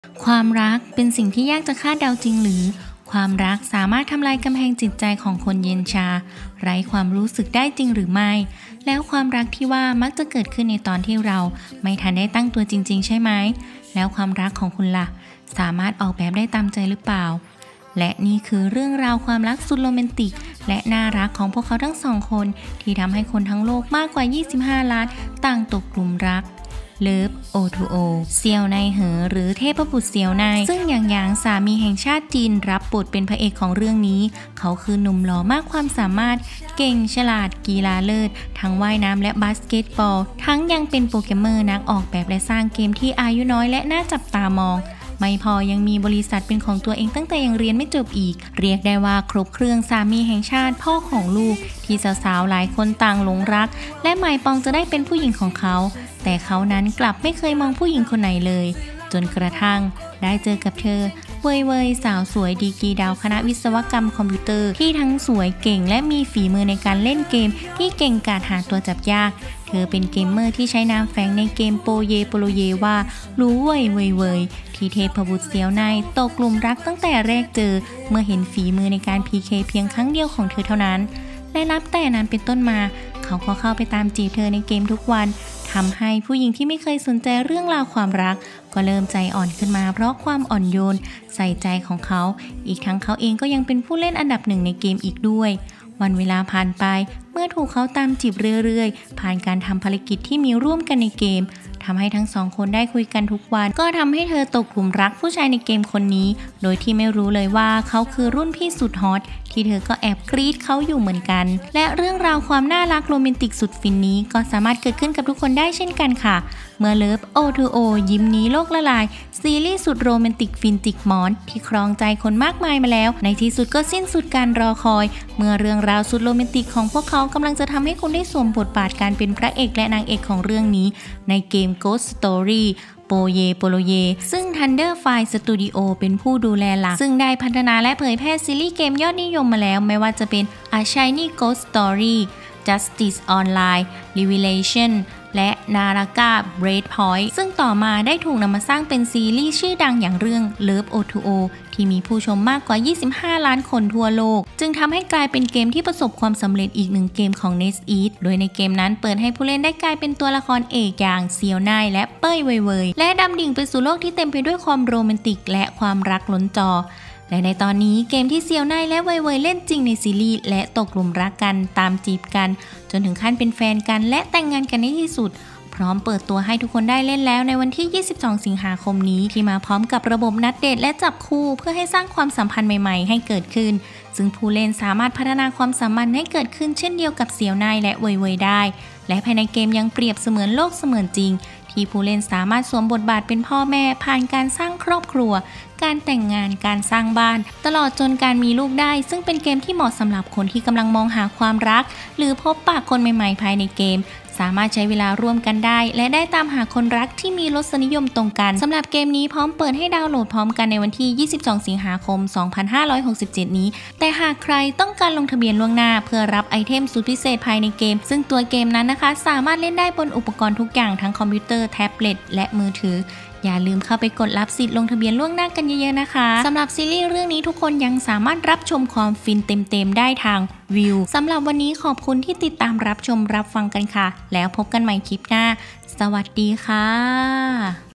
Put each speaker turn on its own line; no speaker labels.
ความรักเป็นสิ่งที่ยากจะคาดเดาจริงหรือความรักสามารถทำลายกำแพงจิตใจของคนเย็นชาไร้ความรู้สึกได้จริงหรือไม่แล้วความรักที่ว่ามักจะเกิดขึ้นในตอนที่เราไม่ทันได้ตั้งตัวจริงๆใช่ไหมแล้วความรักของคุณล่ะสามารถออกแบบได้ตามใจหรือเปล่าและนี่คือเรื่องราวความรักสุดโรแมนติกและน่ารักของพวกเขาทั้งสองคนที่ทำให้คนทั้งโลกมากกว่า25ล้านต่างตกหลุมรักเลิฟ O2O เซียวไนเหอหรือเทพบุตรเซียวไนซึ่งอย่างสามีแห่งชาติจีนรับบทเป็นพระเอกของเรื่องนี้เขาคือหนุ่มหล่อมากความสามารถเก่งฉลาดกีฬาเลิศทั้งว่ายน้ำและบาสเกตบอลทั้งยังเป็นโปรแกรมเมอร์นักออกแบบและสร้างเกมที่อายุน้อยและน่าจับตามองไม่พอยังมีบริษัทเป็นของตัวเองตั้งแต่ยังเรียนไม่จบอีกเรียกได้ว่าครบเครื่องสามีแห่งชาติพ่อของลูกที่สาวๆหลายคนต่างหลงรักและหมายปองจะได้เป็นผู้หญิงของเขาแต่เขานั้นกลับไม่เคยมองผู้หญิงคนไหนเลยจนกระทั่งได้เจอกับเธอเว่ยสาวสวยดีกรีดาวคณะวิศวกรรมคอมพิวเตอร์ที่ทั้งสวยเก่งและมีฝีมือในการเล่นเกมที่เก่งกาจหาตัวจับยากเธอเป็นเกมเมอร์ที่ใช้นามแฝงในเกมโปโลเยว่ารู้เว่ยที่เทพบุตรเซียวไนตกหลุมรักตั้งแต่แรกเจอเมื่อเห็นฝีมือในการ PK เพียงครั้งเดียวของเธอเท่านั้นและนับแต่นั้นเป็นต้นมาเขาก็เข้าไปตามจีบเธอในเกมทุกวันทำให้ผู้หญิงที่ไม่เคยสนใจเรื่องราวความรักก็เริ่มใจอ่อนขึ้นมาเพราะความอ่อนโยนใส่ใจของเขาอีกทั้งเขาเองก็ยังเป็นผู้เล่นอันดับหนึ่งในเกมอีกด้วยวันเวลาผ่านไปเมื่อถูกเขาตามจีบเรื่อยๆผ่านการทำภารกิจที่มีร่วมกันในเกมทำให้ทั้งสองคนได้คุยกันทุกวันก็ทำให้เธอตกหลุมรักผู้ชายในเกมคนนี้โดยที่ไม่รู้เลยว่าเขาคือรุ่นพี่สุดฮอตที่เธอก็แอบกรี๊ดเขาอยู่เหมือนกันและเรื่องราวความน่ารักโรแมนติกสุดฟินนี้ก็สามารถเกิดขึ้นกับทุกคนได้เช่นกันค่ะเมื่อเลิฟ O2O ยิ้มนี้โลกละลายซีรีส์สุดโรแมนติกฟินจิกหมอนที่ครองใจคนมากมายมาแล้วในที่สุดก็สิ้นสุดการรอคอยเมื่อเรื่องราวสุดโรแมนติกของพวกเขากำลังจะทำให้คุณได้สวมบทบาทการเป็นพระเอกและนางเอกของเรื่องนี้ในเกม Ghost Storyโปโลเยซึ่ง Thunderfire Studio เป็นผู้ดูแลหลักซึ่งได้พัฒนาและเผยแพร่ซีรีส์เกมยอดนิยมมาแล้วไม่ว่าจะเป็น A Shiny Ghost Story Justice Online Revelation และ Naraka Breakpoint ซึ่งต่อมาได้ถูกนำมาสร้างเป็นซีรีส์ชื่อดังอย่างเรื่อง Love O2O ที่มีผู้ชมมากกว่า25ล้านคนทั่วโลกจึงทำให้กลายเป็นเกมที่ประสบความสำเร็จอีกหนึ่งเกมของ NetEase โดยในเกมนั้นเปิดให้ผู้เล่นได้กลายเป็นตัวละครเอกอย่างเซียวไนและเป้ยเว่ยและดำดิ่งไปสู่โลกที่เต็มไปด้วยความโรแมนติกและความรักล้นจอและในตอนนี้เกมที่เซียวไนและเว่ยเล่นจริงในซีรีส์และตกหลุมรักกันตามจีบกันจนถึงขั้นเป็นแฟนกันและแต่งงานกันในที่สุดพร้อมเปิดตัวให้ทุกคนได้เล่นแล้วในวันที่22สิงหาคมนี้ที่มาพร้อมกับระบบนัดเดทและจับคู่เพื่อให้สร้างความสัมพันธ์ใหม่ๆให้เกิดขึ้นซึ่งผู้เล่นสามารถพัฒนาความสัมพันธ์ให้เกิดขึ้นเช่นเดียวกับเซียวไนและเว่ยได้และภายในเกมยังเปรียบเสมือนโลกเสมือนจริงที่ผู้เล่นสามารถสวมบทบาทเป็นพ่อแม่ผ่านการสร้างครอบครัวการแต่งงานการสร้างบ้านตลอดจนการมีลูกได้ซึ่งเป็นเกมที่เหมาะสำหรับคนที่กำลังมองหาความรักหรือพบปะคนใหม่ๆภายในเกมสามารถใช้เวลาร่วมกันได้และได้ตามหาคนรักที่มีรสนิยมตรงกันสำหรับเกมนี้พร้อมเปิดให้ดาวน์โหลดพร้อมกันในวันที่22สิงหาคม2567นี้แต่หากใครต้องการลงทะเบียนล่วงหน้าเพื่อรับไอเทมสุดพิเศษภายในเกมซึ่งตัวเกมนั้นนะคะสามารถเล่นได้บนอุปกรณ์ทุกอย่างทั้งคอมพิวเตอร์แท็บเล็ตและมือถืออย่าลืมเข้าไปกดรับสิทธิ์ลงทะเบียนล่วงหน้ากันเยอะๆนะคะสำหรับซีรีส์เรื่องนี้ทุกคนยังสามารถรับชมความฟินเต็มๆได้ทางวิวสำหรับวันนี้ขอบคุณที่ติดตามรับชมรับฟังกันค่ะแล้วพบกันใหม่คลิปหน้าสวัสดีค่ะ